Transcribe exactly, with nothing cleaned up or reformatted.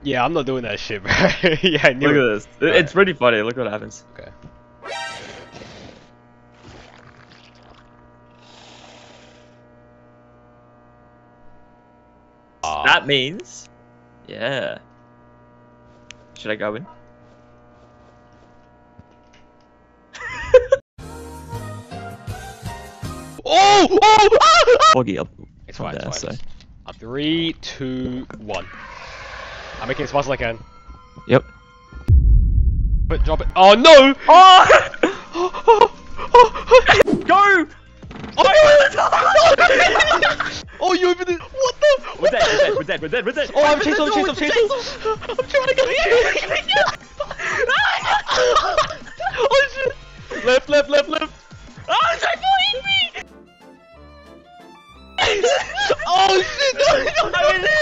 Yeah, I'm not doing that shit, bro. Yeah, I knew Look it. at this. It- It's really funny. Look what happens. Okay. Ah. That means, yeah. Should I go in? Oh! Oh! Ah! Foggy up. It's from fine, there, it's fine. so. Uh, Three, two, one. I'm making it as fast as I can. Yep. But drop it. Oh no! Oh! Go! Oh, oh, you opened it. What the? We're dead, we're dead, we're dead, we're dead, we're dead. Oh, I'm chasing, I'm chasing, I'm chasing. I'm trying to get it. Oh shit! Left, left, left, left. Oh, it's like me! Oh shit! No, no, no.